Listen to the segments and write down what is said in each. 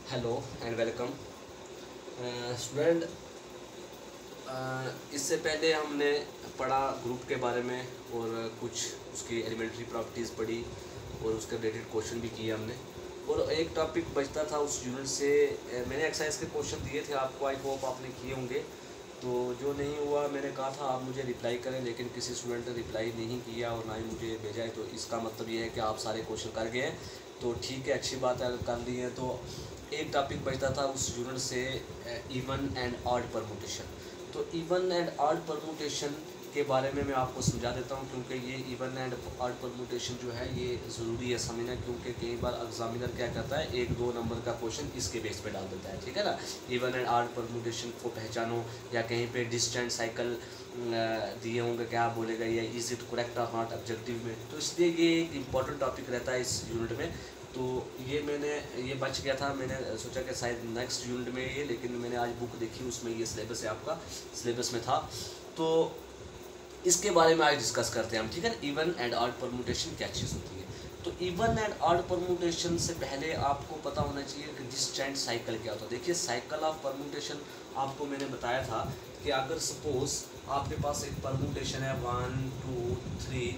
Hello and welcome student. इससे पहले हमने पढ़ा ग्रुप के बारे में और कुछ उसकी एलिमेंट्री प्रॉपर्टीज़ पढ़ी और उसके रिलेटेड क्वेश्चन भी किए हमने। और एक टॉपिक बचता था उस यूनिट से। मैंने एक्सरसाइज के क्वेश्चन दिए थे आपको, आई होप आपने किए होंगे। तो जो नहीं हुआ मैंने कहा था आप मुझे रिप्लाई करें, लेकिन किसी स्टूडेंट ने रिप्लाई नहीं किया और ना ही मुझे भेजा है। तो इसका मतलब ये है कि आप सारे क्वेश्चन कर गए हैं। तो ठीक है, अच्छी बात है, अगर कर ली है। तो एक टॉपिक बचता था उस यूनिट से, इवन एंड ऑड परमुटेशन। तो इवन एंड ऑड परमुटेशन के बारे में मैं आपको समझा देता हूँ, क्योंकि ये इवन एंड ऑड परमुटेशन जो है ये ज़रूरी है समझना, क्योंकि कई बार एग्जामिनर क्या करता है, 1-2 नंबर का क्वेश्चन इसके बेस पे डाल देता है। ठीक है ना। इवन एंड ऑड परमुटेशन को पहचानो, या कहीं पे डिस्टेंट साइकिल दिए होंगे, क्या बोलेगा ये, इज इट करेक्ट और नॉट ऑब्जेक्टिव में। तो इसलिए ये एक इम्पॉर्टेंट टॉपिक रहता है इस यूनिट में। तो ये बच गया था, मैंने सोचा कि शायद नेक्स्ट यूनिट में ये, लेकिन मैंने आज बुक देखी, उसमें ये सिलेबस है, आपका सिलेबस में था। तो इसके बारे में आज डिस्कस करते हैं हम। ठीक है ना। इवन एंड ऑड परमुटेशन क्या चीज़ होती है। तो इवन एंड ऑड परमुटेशन से पहले आपको पता होना चाहिए कि डिस्टेंट साइकिल क्या होता है। देखिए, साइकिल ऑफ परमुटेशन आपको मैंने बताया था कि अगर सपोज आपके पास एक परमुटेशन है 1 2 3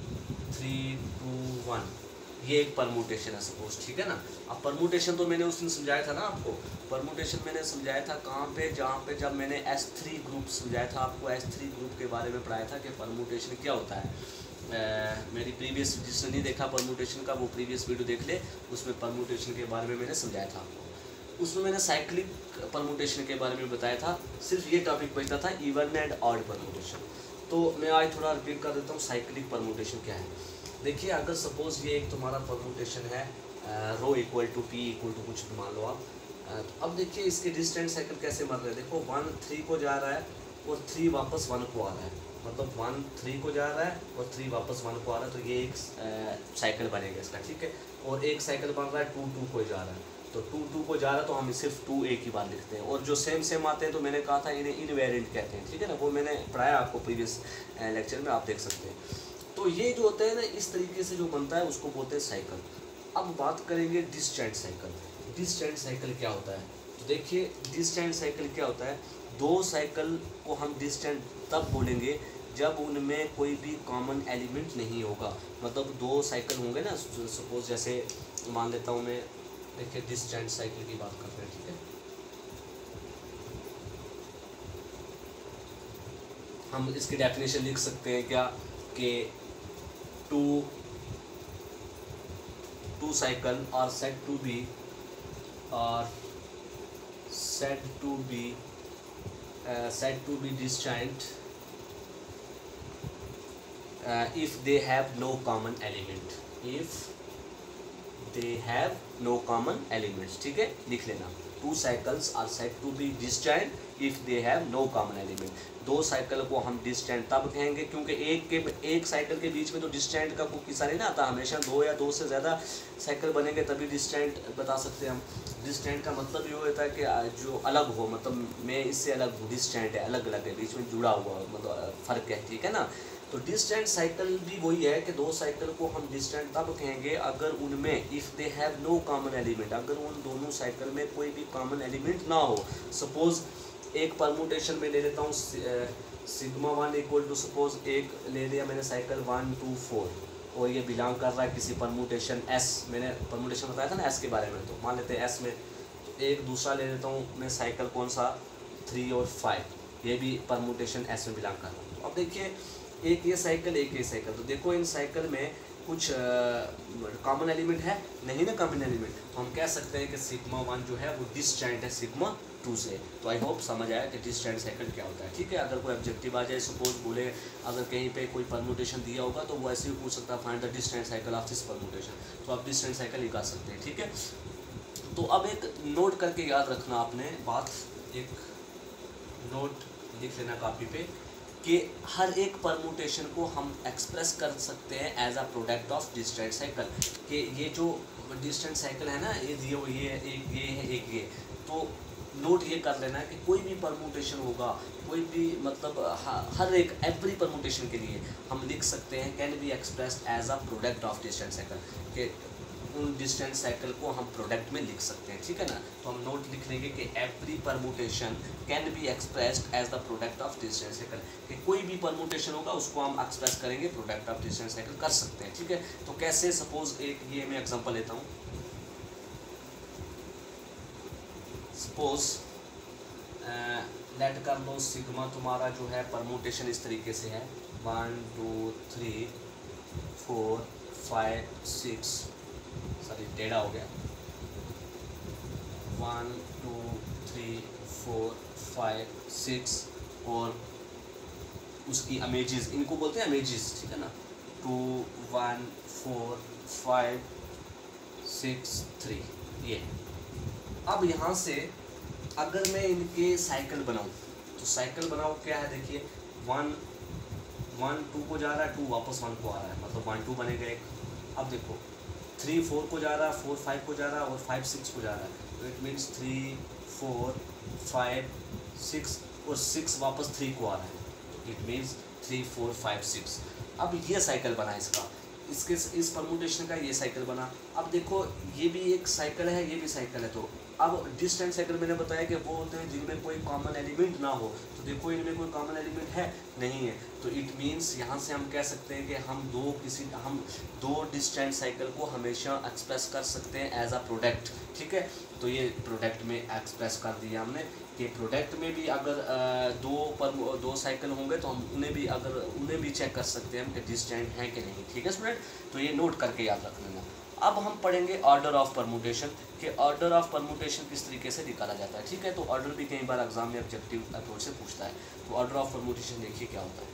3 2 1, ये एक परमुटेशन है सपोज। ठीक है ना। अब परमुटेशन तो मैंने उस दिन समझाया था ना आपको। परमुटेशन मैंने समझाया था कहाँ पे, जहाँ पे जब मैंने S3 ग्रुप समझाया था आपको, S3 ग्रुप के बारे में पढ़ाया था कि परमुटेशन क्या होता है। मेरी प्रीवियस, जिसने नहीं देखा परमुटेशन का, वो प्रीवियस वीडियो देख ले, उसमें परमुटेशन के बारे में मैंने समझाया था आपको। उसमें मैंने साइक्लिक परमुटेशन के बारे में बताया था। सिर्फ ये टॉपिक बचता था, इवन एंड ऑड परमुटेशन। तो मैं आज थोड़ा रिपीट कर देता हूँ, साइक्लिक परमुटेशन क्या है। देखिए, अगर सपोज ये एक तुम्हारा परमुटेशन है, rho equal to P equal to कुछ मान लो आप। तो अब देखिए इसके डिस्टेंट साइकिल कैसे मर रहे हैं। देखो 1 3 को जा रहा है और 3 वापस 1 को आ रहा है, मतलब 1 3 को जा रहा है और 3 वापस 1 को आ रहा है। तो ये एक साइकिल बनेगा इसका। ठीक है। और एक साइकिल बन रहा है 2 2 को जा रहा है, तो 2 2 को जा रहा है, तो हम सिर्फ 2 एक ही बार लिखते हैं। और जो सेम सेम आते हैं तो मैंने कहा था इन्हें इनवेरिएंट कहते हैं। ठीक है ना। वो मैंने पढ़ाया आपको प्रीवियस लेक्चर में, आप देख सकते हैं। तो ये जो होता है ना, इस तरीके से जो बनता है उसको बोलते हैं साइकिल। अब बात करेंगे डिस्टेंट साइकिल। डिस्टेंट साइकिल क्या होता है। तो देखिए, डिस्टेंट साइकिल क्या होता है, दो साइकिल को हम डिस्टेंट तब बोलेंगे जब उनमें कोई भी कॉमन एलिमेंट नहीं होगा। मतलब दो साइकिल होंगे ना, सपोज जैसे मान लेता हूँ मैं, देखिए डिस्टेंट साइकिल की बात करते हैं। ठीक है। हम इसकी डेफिनेशन लिख सकते हैं क्या, कि two cycle are said to be distinct if they have no common element, if they have no common elements। ठीक है, लिख लेना। Two cycles are said to be distinct if they have no common element। दो cycle को हम distant तब कहेंगे क्योंकि एक साइकिल के बीच में तो डिस्टेंट का कोई किस्सा नहीं ना आता, हमेशा दो या दो से ज़्यादा साइकिल बनेंगे तभी डिस्टेंट बता सकते हैं हम। डिस्टेंट का मतलब ये होता है कि जो अलग हो, मतलब मैं इससे अलग हूँ, डिस्टेंट है, अलग अलग है, बीच में जुड़ा हुआ, मतलब फ़र्क है। ठीक है ना। तो डिस्टेंट साइकिल भी वही है कि दो साइकिल को हम डिस्टेंट तब कहेंगे अगर उनमें if they have no common element, अगर उन दोनों साइकिल में कोई भी कॉमन एलिमेंट ना हो। सपोज एक परमुटेशन में ले लेता हूँ सिग्मा 1 इक्वल टू, सपोज एक ले लिया मैंने साइकिल 1 2 4, और ये बिलोंग कर रहा है किसी परमुटेशन S। मैंने परमुटेशन बताया था ना S के बारे में, तो मान लेते हैं S में। तो एक दूसरा ले लेता हूँ मैं साइकिल, कौन सा, 3 और 5, ये भी परमुटेशन S में बिलोंग कर रहा है। तो अब देखिए, एक ये साइकिल एक ये साइकिल, तो देखो इन साइकिल में कुछ कॉमन एलिमेंट है नहीं ना, कॉमन एलिमेंट। तो हम कह सकते हैं कि सिग्मा 1 जो है वो डिस्टेंट है सिग्मा 2 से। तो आई होप समझ आया कि डिस्टेंट साइकिल क्या होता है। ठीक है। अगर कोई ऑब्जेक्टिव आ जाए, सपोज बोले अगर कहीं पे कोई परमुटेशन दिया होगा तो वो ऐसे ही पूछ सकता है, find the distant cycle of this permutation, तो आप डिस्टेंट साइकिल निकाल सकते हैं। ठीक है। तो अब एक नोट करके याद रखना आपने बात, एक नोट लिख लेना कॉपी पे, कि हर एक परमुटेशन को हम एक्सप्रेस कर सकते हैं as a product of distant cycle. कि ये जो डिस्टेंट साइकिल है ना, ये दिए हुए ये एक ये है एक ये, तो नोट ये कर लेना कि कोई भी परमुटेशन होगा, कोई भी मतलब हर एक एवरी परमुटेशन के लिए हम लिख सकते हैं can be expressed as a product of distant cycle. कि उन डिस्टेंस साइकिल को हम प्रोडक्ट में लिख सकते हैं, ठीक है ना। तो हम नोट लिख लेंगे कि every permutation can be expressed as the product of distance cycle, कि कोई भी परमुटेशन होगा उसको हम एक्सप्रेस करेंगे प्रोडक्ट ऑफ डिस्टेंस साइकिल कर सकते हैं, ठीक है। तो कैसे, सपोज एक ये मैं एग्जांपल लेता हूँ। सपोज लेट कर लो सिग्मा तुम्हारा जो है परमुटेशन इस तरीके से है 1 2 3 4 5 6, सॉरी टेढ़ा हो गया, 1 2 3 4 5 6 और उसकी इमेजेस, इनको बोलते हैं इमेजेस, ठीक है ना। 2 1 4 5 6 3 ये। अब यहाँ से अगर मैं इनके साइकिल बनाऊँ तो साइकिल बनाओ क्या है, देखिए 1 1 2 को जा रहा है, 2 वापस 1 को आ रहा है, मतलब 1 2 बनेगा एक। अब देखो 3 4 को जा रहा है, 4 5 को जा रहा है और 5 6 को जा रहा है, तो इट मीन्स 3 4 5 6 और 6 वापस 3 को आ रहा है, तो इट मीन्स 3 4 5 6। अब ये साइकिल बना इसका, इसके इस परमुटेशन का ये साइकिल बना। अब देखो ये भी एक साइकिल है, ये भी साइकिल है। तो अब डिस्टेंस साइकिल मैंने बताया कि वो होते हैं जिनमें कोई कॉमन एलिमेंट ना हो, तो देखो इनमें कोई कॉमन एलिमेंट है नहीं है, तो इट मीन्स यहाँ से हम कह सकते हैं कि हम दो डिस्टेंस साइकिल को हमेशा एक्सप्रेस कर सकते हैं एज अ प्रोडक्ट, ठीक है। तो ये प्रोडक्ट में एक्सप्रेस कर दिया हमने कि प्रोडक्ट में भी अगर दो साइकिल होंगे तो हम उन्हें भी चेक कर सकते हैं हम कि डिस्टेंट हैं कि नहीं, ठीक है स्टूडेंट। तो ये नोट करके याद रख लेना। अब हम पढ़ेंगे ऑर्डर ऑफ परमुटेशन, कि ऑर्डर ऑफ परमुटेशन किस तरीके से निकाला जाता है, ठीक है। तो ऑर्डर भी कई बार एग्जाम में ऑब्जेक्टिव अप्रोच से पूछता है। तो ऑर्डर ऑफ परमुटेशन देखिए क्या होता है।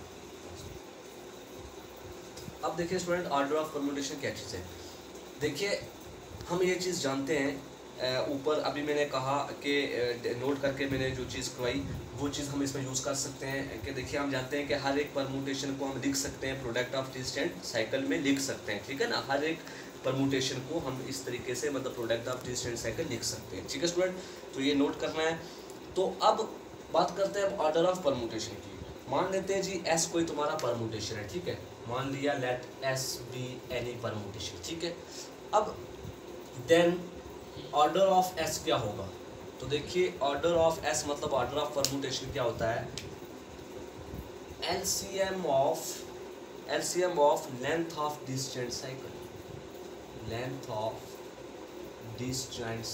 अब देखिए स्टूडेंट, ऑर्डर ऑफ परमुटेशन क्या चीज़ है। देखिए हम ये चीज़ जानते हैं, ऊपर अभी मैंने कहा कि नोट करके मैंने जो चीज़ करवाई वो चीज़ हम इसमें यूज़ कर सकते हैं कि देखिए हम जानते हैं कि हर एक परमुटेशन को हम लिख सकते हैं प्रोडक्ट ऑफ डिस्टेंट साइकिल में लिख सकते हैं, ठीक है ना। हर एक परमुटेशन को हम इस तरीके से मतलब प्रोडक्ट ऑफ डिस्टेंट साइकिल लिख सकते हैं, ठीक है स्टूडेंट। तो ये नोट करना है। तो अब बात करते हैं ऑर्डर ऑफ परमुटेशन की। मान लेते हैं जी एस कोई तुम्हारा परमुटेशन है, ठीक है। मान लिया let s be any permutation, ठीक है। अब देन ऑर्डर ऑफ एस क्या होगा, तो देखिए ऑर्डर ऑफ एस मतलब ऑर्डर ऑफ परमुटेशन क्या होता है, LCM of length of distant cycle, length of distant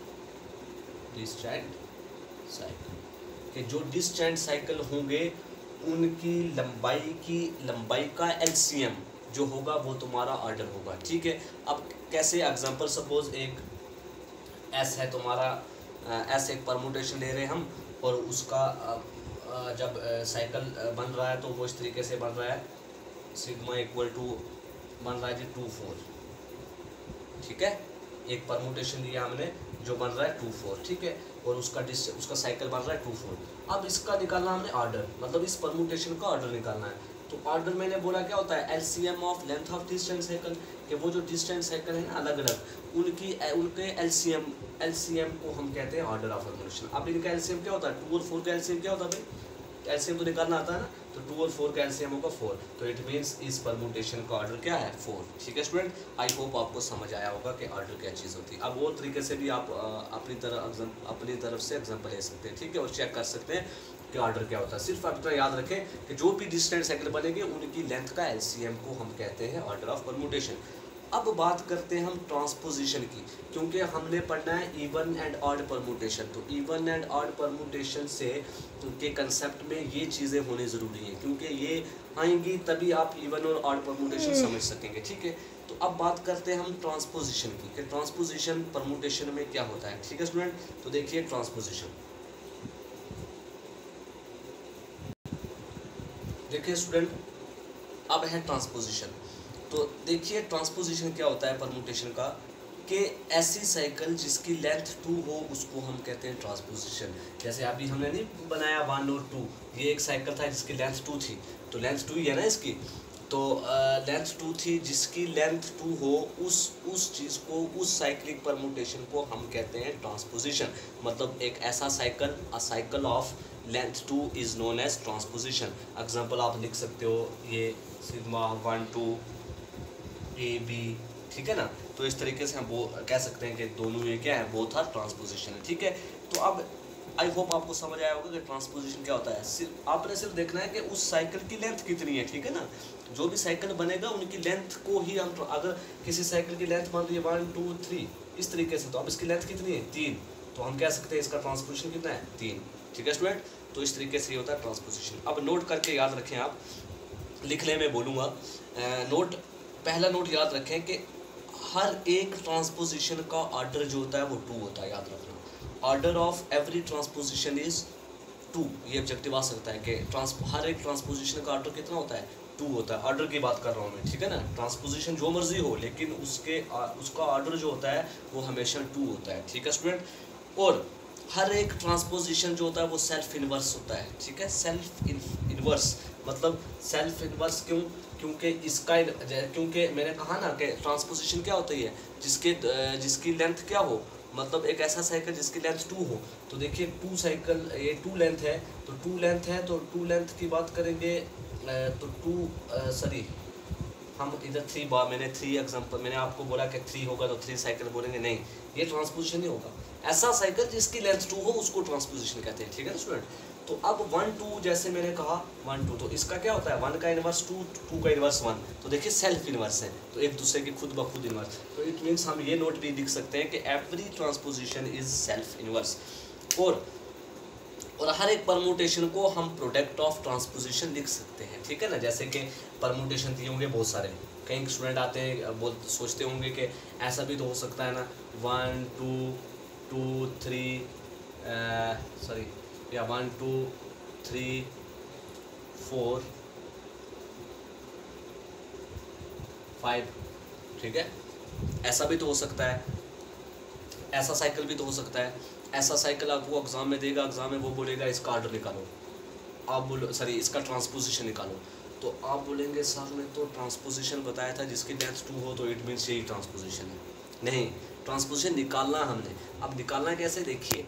cycle कि जो डिस्टेंट साइकिल होंगे उनकी लंबाई का एलसीएम जो होगा वो तुम्हारा ऑर्डर होगा, ठीक है। अब कैसे, एग्जांपल सपोज एक एस है तुम्हारा, एस एक परमुटेशन ले रहे हैं हम, और उसका जब साइकिल बन रहा है तो वो इस तरीके से बन रहा है, सिग्मा इक्वल टू बन रहा है जी 2 4, ठीक है। एक परमुटेशन लिया हमने जो बन रहा है 2 4, ठीक है, और उसका साइकिल बन रहा है 2 4। अब इसका निकालना हमने ऑर्डर, मतलब इस परमुटेशन का ऑर्डर निकालना है। तो ऑर्डर मैंने बोला क्या होता है, LCM of length of distant cycle, कि वो जो डिस्टेंट साइकिल है ना अलग अलग उनके एलसीएम को हम कहते हैं ऑर्डर ऑफ परमुटेशन। अब इनका एलसीएम क्या होता है, 2 और 4 का एलसीएम क्या होता है भाई, एलसीएम तो निकालना आता है ना, तो 2 और 4 का एलसीएम होगा 4, तो इट मीन्स इस परमुटेशन का ऑर्डर क्या है 4, ठीक है स्टूडेंट। आई होप आपको समझ आया होगा कि ऑर्डर क्या चीज़ होती है। अब वो तरीके से भी आप अपनी तरफ से एग्जाम्पल ले सकते हैं, ठीक है, और चेक कर सकते हैं कि ऑर्डर क्या होता है। सिर्फ आप इतना याद रखें कि जो भी डिस्टेंट साइकिल बनेंगे उनकी लेंथ का एलसीएम को हम कहते हैं ऑर्डर ऑफ परमुटेशन। अब बात करते हैं हम ट्रांसपोजिशन की, क्योंकि हमने पढ़ना है इवन एंड ऑड परमुटेशन। तो इवन एंड ऑड परमुटेशन से के कंसेप्ट में ये चीज़ें होनी ज़रूरी हैं, क्योंकि ये आएंगी तभी आप इवन और ऑड परमुटेशन समझ सकेंगे, ठीक है। तो अब बात करते हैं हम ट्रांसपोजिशन की, कि ट्रांसपोजिशन परमुटेशन में क्या होता है, ठीक है स्टूडेंट। तो देखिए ट्रांसपोजिशन, देखिए स्टूडेंट, अब है ट्रांसपोजिशन। तो देखिए ट्रांसपोजिशन क्या होता है परमुटेशन का, कि ऐसी साइकिल जिसकी लेंथ 2 हो उसको हम कहते हैं ट्रांसपोजिशन। जैसे अभी हमने नहीं बनाया 1 और 2, ये एक साइकिल था जिसकी लेंथ 2 थी, तो लेंथ 2 ही है ना इसकी, तो लेंथ 2 थी, जिसकी लेंथ 2 हो उस चीज़ को, उस साइक्लिक परमुटेशन को हम कहते हैं ट्रांसपोजिशन। मतलब एक ऐसा cycle, a cycle of length 2 is known as transposition. Example आप लिख सकते हो ये सिग्मा 1 2 ए बी, ठीक है ना, तो इस तरीके से हम वो कह सकते हैं कि दोनों ये क्या है, बोथ आर ट्रांसपोजिशन है। ठीक है, तो अब आई होप आपको समझ आया होगा कि ट्रांसपोजिशन क्या होता है। सिर्फ आपने सिर्फ देखना है कि उस साइकिल की लेंथ कितनी है। ठीक है ना, जो भी साइकिल बनेगा उनकी लेंथ को ही हम, अगर किसी साइकिल की लेंथ मान लीजिए 1 2 3 इस तरीके से, तो अब इसकी लेंथ कितनी है 3, तो हम कह सकते हैं इसका ट्रांसपोजिशन कितना है 3। ठीक है स्टूडेंट, तो इस तरीके से ये होता है ट्रांसपोजिशन। अब नोट करके याद रखें, आप लिखने में बोलूँगा। नोट, पहला नोट याद रखें कि हर एक ट्रांसपोजिशन का ऑर्डर जो होता है वो 2 होता है, याद रखना। Order of every transposition is 2। ये ऑब्जेक्टिव आ सकता है कि हर एक ट्रांसपोजिशन का ऑर्डर कितना होता है 2 होता है। ऑर्डर की बात कर रहा हूँ मैं, ठीक है ना। ट्रांसपोजिशन जो मर्जी हो, लेकिन उसका ऑर्डर जो होता है वो हमेशा 2 होता है। ठीक है स्टूडेंट, और हर एक ट्रांसपोजिशन जो होता है वो सेल्फ इन्वर्स होता है। ठीक है, सेल्फ इन्वर्स मतलब सेल्फ इन्वर्स क्यों? क्योंकि मैंने कहा ना कि ट्रांसपोजिशन क्या होती है, जिसकी लेंथ क्या हो, मतलब एक ऐसा साइकिल जिसकी लेंथ 2 हो। तो देखिए 2 साइकिल, ये 2 लेंथ है, तो 2 लेंथ है, तो 2 लेंथ की बात करेंगे तो 2 हम इधर 3 बार, मैंने 3 एग्जांपल, मैंने आपको बोला कि 3 होगा तो 3 साइकिल बोलेंगे, नहीं, ये ट्रांसपोजिशन नहीं होगा। ऐसा साइकिल जिसकी लेंथ 2 हो उसको ट्रांसपोजिशन कहते हैं। ठीक है ना स्टूडेंट, तो अब 1 2 जैसे मैंने कहा 1 2, तो इसका क्या होता है 1 का इन्वर्स 2, 2 का इन्वर्स 1, तो देखिए सेल्फ इन्वर्स है, तो एक दूसरे के खुद ब खुद इन्वर्स। तो इट मीन्स हम ये नोट भी लिख सकते हैं कि every transposition is self inverse. और हर एक परमुटेशन को हम प्रोडक्ट ऑफ ट्रांसपोजिशन लिख सकते हैं। ठीक है ना, जैसे कि परमुटेशन दिए होंगे बहुत सारे, कई स्टूडेंट आते हैं बहुत सोचते होंगे कि ऐसा भी तो हो सकता है ना 1 2 2 3 या 1 2 3 4 5। ठीक है, ऐसा भी तो हो सकता है, ऐसा साइकिल भी तो हो सकता है। ऐसा साइकिल आपको एग्जाम में देगा, एग्जाम में वो बोलेगा इसका ऑर्डर निकालो, आप बोलो इसका ट्रांसपोजिशन निकालो, तो आप बोलेंगे सर ने तो ट्रांसपोजिशन बताया था जिसकी लेंथ 2 हो, तो इट मीन्स यही ट्रांसपोजिशन है। नहीं, ट्रांसपोजिशन निकालना हमने, अब निकालना कैसे, देखिए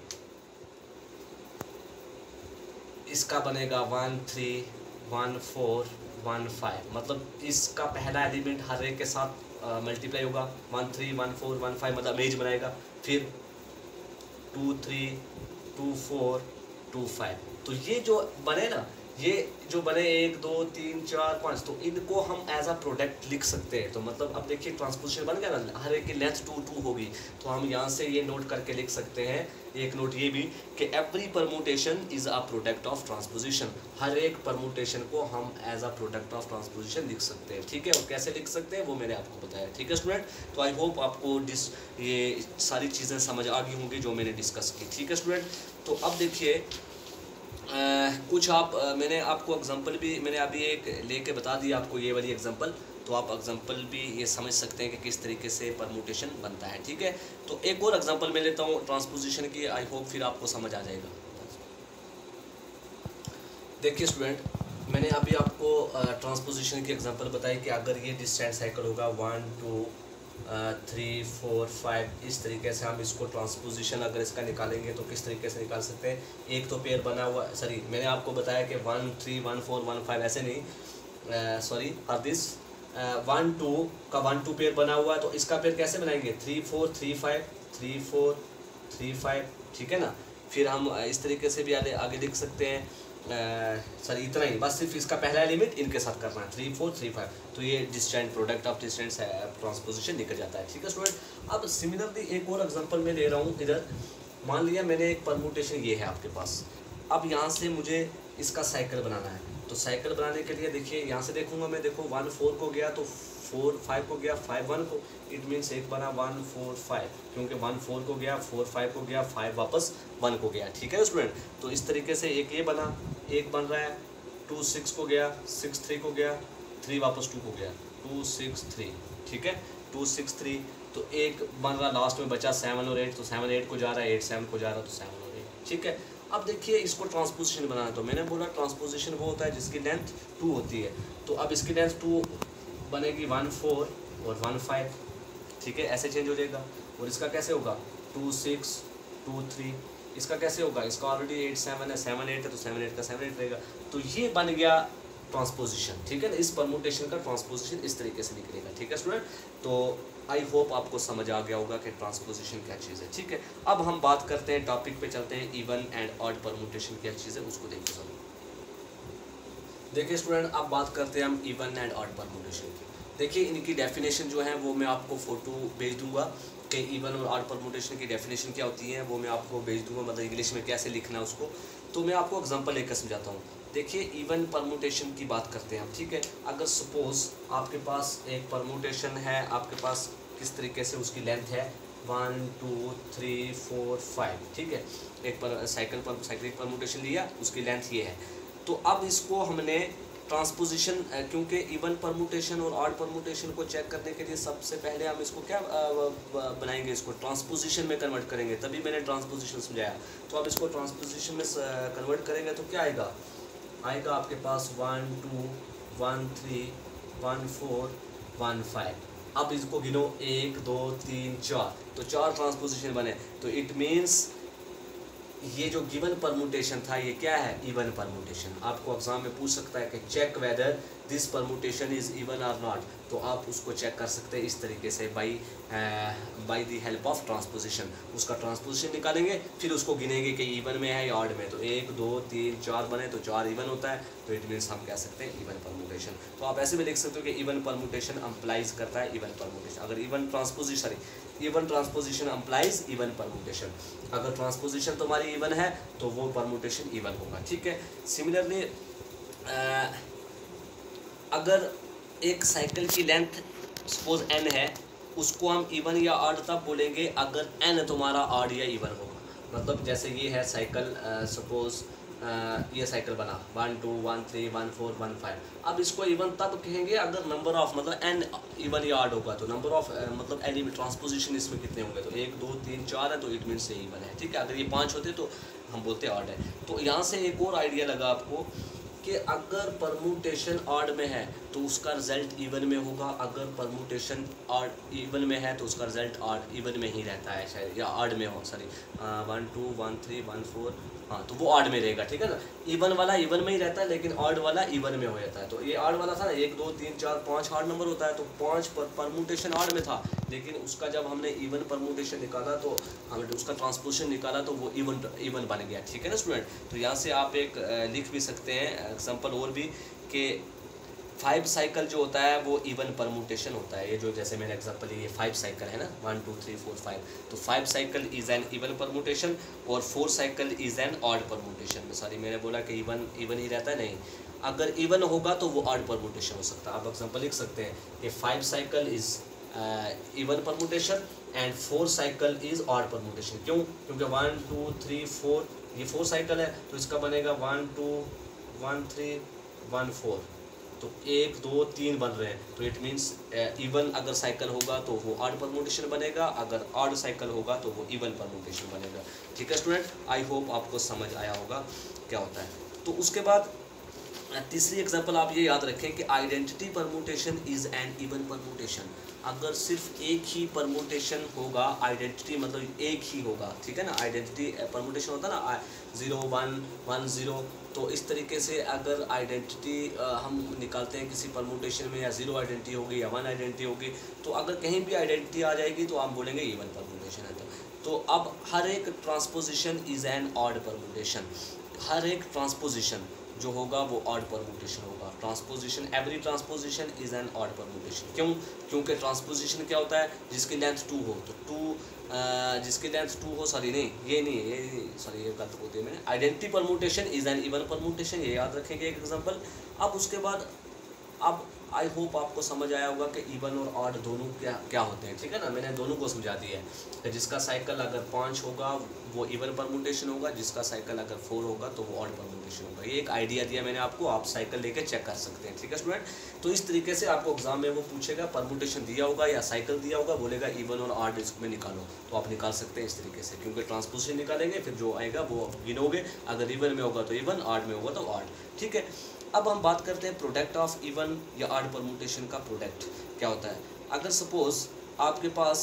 इसका बनेगा 1 3 1 4 1 5, मतलब इसका पहला एलिमेंट हर एक के साथ मल्टीप्लाई होगा, 1 3 1 4 1 5 मतलब इमेज बनाएगा, फिर 2 3 2 4 2 5, तो ये जो बने ना, ये जो बने 1 2 3 4 5, तो इनको हम एज अ प्रोडक्ट लिख सकते हैं। तो मतलब अब देखिए ट्रांसपोजिशन बन गया ना, हर एक की लेंथ 2 2 होगी, तो हम यहाँ से ये नोट करके लिख सकते हैं, एक नोट ये भी कि every permutation is a product of transposition. हर एक परमुटेशन को हम as a product of transposition लिख सकते हैं। ठीक है, और कैसे लिख सकते हैं वो मैंने आपको बताया। ठीक है स्टूडेंट, तो आई होप आपको ये सारी चीज़ें समझ आ गई होंगी जो मैंने डिस्कस की। ठीक है स्टूडेंट, तो अब देखिए कुछ मैंने आपको एग्जांपल भी मैंने अभी एक लेके बता दिया आपको, ये वाली एग्जांपल, तो आप एग्जांपल भी ये समझ सकते हैं कि किस तरीके से परमुटेशन बनता है। ठीक है, तो एक और एग्जांपल मैं लेता हूँ ट्रांसपोजिशन की, आई होप फिर आपको समझ आ जाएगा। देखिए स्टूडेंट, मैंने अभी आपको ट्रांसपोजिशन की एग्जांपल बताई कि अगर ये डिस्टेंट साइकिल होगा 1 2 3 4 5, इस तरीके से हम इसको ट्रांसपोजिशन अगर इसका निकालेंगे तो किस तरीके से निकाल सकते हैं। एक तो पेयर बना हुआ, सॉरी मैंने आपको बताया कि 1 3 1 4 1 5 ऐसे नहीं, सॉरी और दिस 1 2 का 1 2 पेयर बना हुआ है, तो इसका पेयर कैसे बनाएंगे 3 4 3 5 3 4 3 5। ठीक है ना, फिर हम इस तरीके से भी आगे लिख सकते हैं, सॉरी इतना ही, बस सिर्फ इसका पहला एलिमेंट इनके साथ करना है 3 4 3 5, तो ये distant product of distant transposition निकल जाता है। ठीक है स्टूडेंट, अब सिमिलरली एक और एग्जांपल मैं ले रहा हूँ। इधर मान लिया मैंने एक परमुटेशन ये है आपके पास, अब यहाँ से मुझे इसका साइकिल बनाना है, तो साइकिल बनाने के लिए देखिए यहाँ से देखूंगा मैं, देखो 1 4 को गया तो 4 5 को गया 5 1 को, इट मीन्स एक बना 1 4 5, क्योंकि 1 4 को गया 4 5 को गया 5 वापस 1 को गया। ठीक है स्टूडेंट, तो इस तरीके से एक ये बना, एक बन रहा है 2 6 को गया 6 3 को गया 3 वापस 2 को गया 2 6 3। ठीक है, 2 6 3, तो एक बन रहा लास्ट में बचा 7 और 8, तो 7 8 को जा रहा है 8 7 को जा रहा है, तो 7 और 8। ठीक है, अब देखिए इसको ट्रांसपोजिशन बनाना, तो मैंने बोला ट्रांसपोजिशन वो होता है जिसकी लेंथ 2 होती है, तो अब इसकी लेंथ 2 बनेगी 1 4 और 1 5। ठीक है, ऐसे चेंज हो जाएगा। और इसका कैसे होगा 2 6 2 3, इसका कैसे होगा, इसका ऑलरेडी 8 7 है, 7 8 है, तो 7 8 का 7 8 रहेगा, तो ये बन गया ट्रांसपोजिशन। ठीक है ना, इस परमुटेशन का ट्रांसपोजिशन इस तरीके से निकलेगा। ठीक है स्टूडेंट, तो आई होप आपको समझ आ गया होगा कि ट्रांसपोजिशन क्या चीज़ है। ठीक है, अब हम बात करते हैं, टॉपिक पे चलते हैं, इवन एंड ऑड परमुटेशन क्या चीज़ है उसको देखते हैं। देखिए स्टूडेंट, अब बात करते हैं हम इवन एंड ऑड परमुटेशन की। देखिए इनकी डेफिनेशन जो है वो मैं आपको फ़ोटो भेज दूंगा कि इवन और ऑड परमुटेशन की डेफिनेशन क्या होती है, वो मैं आपको भेज दूंगा, मतलब इंग्लिश में कैसे लिखना है उसको। तो मैं आपको एग्जांपल लेकर समझाता हूँ। देखिए इवन परमुटेशन की बात करते हैं हम। ठीक है, अगर सपोज आपके पास एक परमुटेशन है, आपके पास किस तरीके से उसकी लेंथ है 1 2 3 4 5। ठीक है, एक पर साइक्लिक परमुटेशन लिया, उसकी लेंथ ये है। तो अब इसको हमने ट्रांसपोजिशन, क्योंकि इवन परमुटेशन और ऑड परमुटेशन को चेक करने के लिए सबसे पहले हम इसको क्या बनाएंगे, इसको ट्रांसपोजिशन में कन्वर्ट करेंगे, तभी मैंने ट्रांसपोजिशन समझाया। तो अब इसको ट्रांसपोजिशन में कन्वर्ट करेंगे तो क्या आएगा, आएगा आपके पास 1 2 1 3 1 4 1 5। अब इसको गिनो 1 2 3 4, तो 4 ट्रांसपोजिशन बने। तो इट मीन्स ये जो गिवन परमुटेशन था ये क्या है, इवन परमुटेशन। आपको एग्जाम में पूछ सकता है कि check whether this permutation is even और नॉट, तो आप उसको चेक कर सकते हैं इस तरीके से, by the help of transposition. उसका ट्रांसपोजिशन निकालेंगे, फिर उसको गिनेंगे कि इवन में है या ऑड में। तो 1 2 3 4 बने तो 4 इवन होता है, तो इट मीन्स हम कह सकते हैं इवन परमुटेशन। तो आप ऐसे भी लिख सकते हो कि इवन परमुटेशन अम्प्लाइज करता है इवन परमुटेशन। अगर even transposition implies even permutation, अगर ट्रांसपोजिशन तुम्हारी इवन है तो वो परमुटेशन इवन होगा। ठीक है, सिमिलरली अगर एक साइकिल की लेंथ सपोज n है, उसको हम इवन या ऑड तब बोलेंगे अगर n तुम्हारा ऑड या इवन होगा। मतलब जैसे ये है साइकिल, सपोज ये साइकिल बना 1 2 1 3 1 4 1 5। अब इसको इवन तब कहेंगे अगर नंबर ऑफ, मतलब n इवन या ऑड होगा। तो नंबर ऑफ मतलब एलिमेंट ट्रांसपोजिशन इसमें कितने होंगे, तो 1 2 3 4 है, तो इट मीन्स ये इवन है। ठीक है, अगर ये 5 होते तो हम बोलते ऑड है। तो यहाँ से एक और आइडिया लगा आपको कि अगर परमुटेशन ऑड में है तो उसका रिजल्ट इवन में होगा, अगर परमुटेशन ऑड इवन में है तो उसका रिजल्ट ऑड इवन में ही रहता है शायद, या ऑड में हो, सॉरी 1 2 1 3 1 4, हाँ तो वो ऑड में रहेगा। ठीक है ना, इवन वाला इवन में ही रहता है लेकिन ऑड वाला इवन में हो जाता है। तो ये ऑड वाला था ना 1 2 3 4 5 ऑड नंबर होता है, तो 5 परमुटेशन ऑड में था, लेकिन उसका जब हमने इवन परमुटेशन निकाला तो हमने उसका ट्रांसपोजिशन निकाला तो वो इवन बन गया। ठीक है ना स्टूडेंट, तो यहाँ से आप एक लिख भी सकते हैं एग्जाम्पल और भी कि 5 साइकिल जो होता है वो इवन परमुटेशन होता है। ये जो जैसे मैंने एग्जांपल ये 5 साइकिल है ना 1 2 3 4 5, तो 5 cycle is an even permutation और 4 cycle is an odd permutation. Sorry मैंने बोला कि इवन ही रहता है, नहीं, अगर इवन होगा तो वो ऑड परमुटेशन हो सकता है। आप एग्जांपल लिख सकते हैं कि 5 cycle is even permutation and 4 cycle is odd permutation. क्यों, क्योंकि 1 2 3 4 ये 4 साइकिल है, तो इसका बनेगा 1 2 1 3 1 4, तो 1 2 3 बन रहे हैं, तो इट मीन्स इवन अगर साइकिल होगा तो वो ऑड परमुटेशन बनेगा, अगर ऑड साइकिल होगा तो वो इवन परमुटेशन बनेगा। ठीक है स्टूडेंट, आई होप आपको समझ आया होगा क्या होता है। तो उसके बाद तीसरी एग्जांपल आप ये याद रखें कि identity permutation is an even permutation. अगर सिर्फ एक ही परमुटेशन होगा, आइडेंटिटी मतलब एक ही होगा, ठीक है ना, आइडेंटिटी परमुटेशन होता है ना 0 1 1 0, तो इस तरीके से अगर आइडेंटिटी हम निकालते हैं किसी परमुटेशन में, या 0 आइडेंटिटी होगी या 1 आइडेंटिटी होगी, तो अगर कहीं भी आइडेंटिटी आ जाएगी तो आप बोलेंगे इवन परमुटेशन है। तो अब हर एक transposition is an odd permutation, हर एक ट्रांसपोजिशन जो होगा वो ऑड परमुटेशन होगा। Transposition, every transposition is an odd permutation. क्यों, क्योंकि ट्रांसपोजिशन क्या होता है, जिसकी लेंथ 2 हो, तो 2 जिसकी लेंथ 2 हो, सॉरी नहीं ये नहीं है, ये सॉरी ये गलत बोल दिया मैंने, identity permutation is an even permutation, ये याद रखेंगे एक एग्जांपल। अब उसके बाद अब आई होप आपको समझ आया होगा कि इवन और ऑड दोनों क्या होते हैं। ठीक है ना, मैंने दोनों को समझा दिया है कि जिसका साइकिल अगर 5 होगा वो इवन परमुटेशन होगा, जिसका साइकिल अगर 4 होगा तो वो ऑड परमुटेशन होगा। ये एक आइडिया दिया मैंने आपको, आप साइकिल लेके चेक कर सकते हैं। ठीक है स्टूडेंट, तो इस तरीके से आपको एग्जाम में वो पूछेगा, परमुटेशन दिया होगा या साइकिल दिया होगा, बोलेगा इवन और ऑड इसमें निकालो, तो आप निकाल सकते हैं इस तरीके से, क्योंकि ट्रांसपोजिशन निकालेंगे फिर जो आएगा वो गिनोगे, अगर इवन में होगा तो इवन, ऑड में होगा तो ऑड। ठीक है, अब हम बात करते हैं प्रोडक्ट ऑफ इवन या ऑड परमुटेशन का प्रोडक्ट क्या होता है। अगर सपोज आपके पास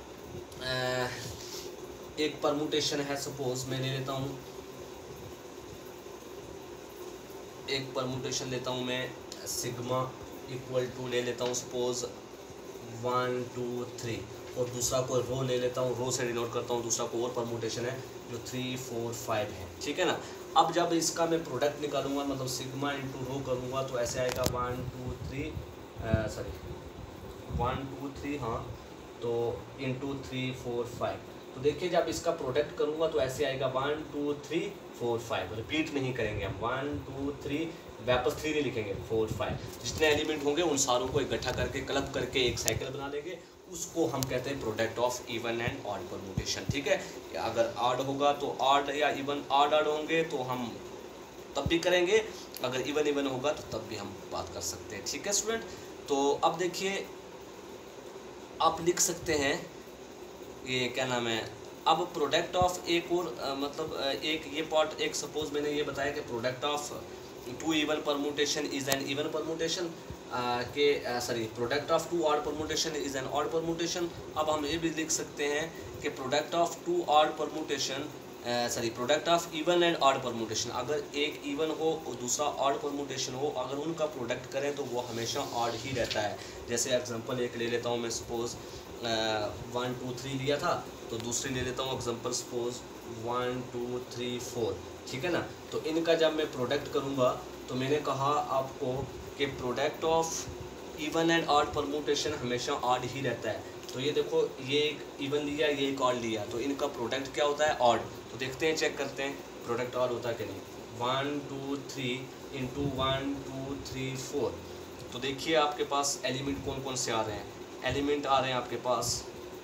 एक परमुटेशन है, सपोज मैं ले लेता हूँ एक परमुटेशन लेता हूँ मैं, सिग्मा इक्वल टू ले लेता हूँ सपोज 1 2 3, और दूसरा कोई रो ले लेता हूँ, रो से डिनोट करता हूँ, दूसरा कोई और परमुटेशन है जो 3 4 5 है, ठीक है ना। अब जब इसका मैं प्रोडक्ट निकालूंगा, मतलब सिग्मा इंटू रो करूँगा, तो ऐसे आएगा 1 2 3 1 2 3, हाँ, तो इंटू 3 4 5। तो देखिए जब इसका प्रोडक्ट करूँगा तो ऐसे आएगा 1 2 3 4 5, रिपीट नहीं करेंगे हम, 1 2 3 वापस 3 नहीं लिखेंगे, 4 5, जितने एलिमेंट होंगे उन सारों को इकट्ठा करके क्लब करके एक साइकिल बना लेंगे, उसको हम कहते हैं product of even and odd permutation, ठीक है। अगर ऑड होगा तो ऑड या इवन, ऑड होंगे तो हम तब भी करेंगे, अगर इवन इवन होगा तो तब भी हम बात कर सकते हैं, ठीक है स्टूडेंट। तो अब देखिए आप लिख सकते हैं, ये क्या नाम है, अब प्रोडक्ट ऑफ एक और मतलब एक ये पार्ट, एक सपोज मैंने ये बताया कि product of 2 even permutation is an even permutation, product of 2 odd permutation is an odd permutation. अब हम ये भी लिख सकते हैं कि product of 2 odd permutation, product of even and odd permutation, अगर एक इवन हो और दूसरा ऑड परमुटेशन हो, अगर उनका प्रोडक्ट करें तो वो हमेशा ऑड ही रहता है। जैसे एग्जांपल एक ले लेता हूँ मैं, सपोज 1 2 3 लिया था, तो दूसरी ले लेता हूँ एग्जांपल, सपोज 1 2 3 4, ठीक है ना। तो इनका जब मैं प्रोडक्ट करूँगा तो मैंने कहा आपको कि product of even and odd permutation हमेशा ऑड ही रहता है। तो ये देखो, ये एक इवन लिया, ये एक ऑड लिया, तो इनका प्रोडक्ट क्या होता है, ऑड। तो देखते हैं, चेक करते हैं प्रोडक्ट ऑड होता है कि नहीं। 1 2 3 इंटू 1 2 3 4, तो देखिए आपके पास एलिमेंट कौन कौन से आ रहे हैं। एलिमेंट आ रहे हैं आपके पास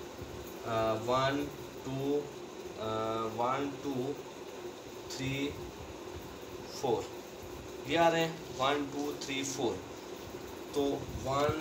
1 2 3 4, ये आ रहे हैं 1 2 3 4, तो 1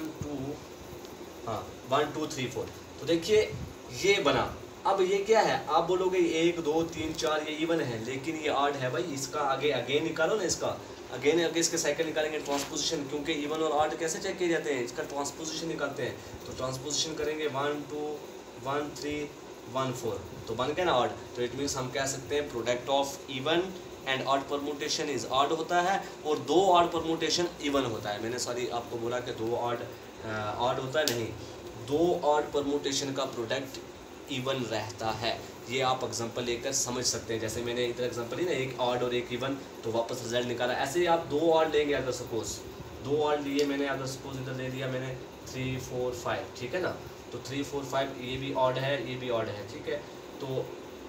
2 3 4, तो देखिए ये बना। अब ये क्या है, आप बोलोगे 1 2 3 4 ये इवन है, लेकिन ये ऑड है भाई, इसका आगे अगेन निकालो ना, इसका अगेन इसके साइकिल निकालेंगे, ट्रांसपोजिशन, क्योंकि इवन और ऑड कैसे चेक किए जाते हैं, इसका ट्रांसपोजिशन निकालते हैं। तो ट्रांसपोजिशन करेंगे 1 2 1 3 1 4, तो बन गया ना ऑड। तो इट मीन्स हम कह सकते हैं product of even and odd permutation is odd होता है, और 2 ऑड परमुटेशन इवन होता है। मैंने सॉरी आपको बोला कि 2 ऑड होता है, नहीं, 2 ऑड परमुटेशन का प्रोडक्ट इवन रहता है। ये आप एग्जांपल लेकर समझ सकते हैं। जैसे मैंने इधर एग्जांपल ही ना, एक ऑड और एक इवन, तो वापस रिजल्ट निकाला। ऐसे ही आप 2 ऑड लेंगे, अगर सपोज 2 ऑड लिए मैंने, अगर सपोज इधर ले लिया मैंने 3 4 5, ठीक है ना। तो 3 4 5 ये भी ऑड है, ये भी ऑड है, ठीक है। तो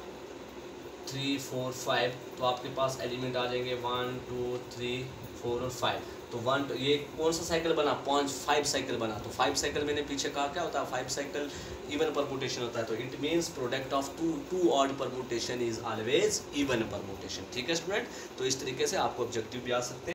3 4 5, तो आपके पास एलिमेंट आ जाएंगे 1 2 3 4 और 5। तो 1, ये कौन सा साइकिल बना, 5 साइकिल बना। तो 5 साइकिल मैंने पीछे कहा क्या होता है, 5 साइकिल इवन परमुटेशन होता है। तो it means product of 2 odd permutation is always even permutation, ठीक है स्टूडेंट। तो इस तरीके से आपको ऑब्जेक्टिव भी आ सकते हैं।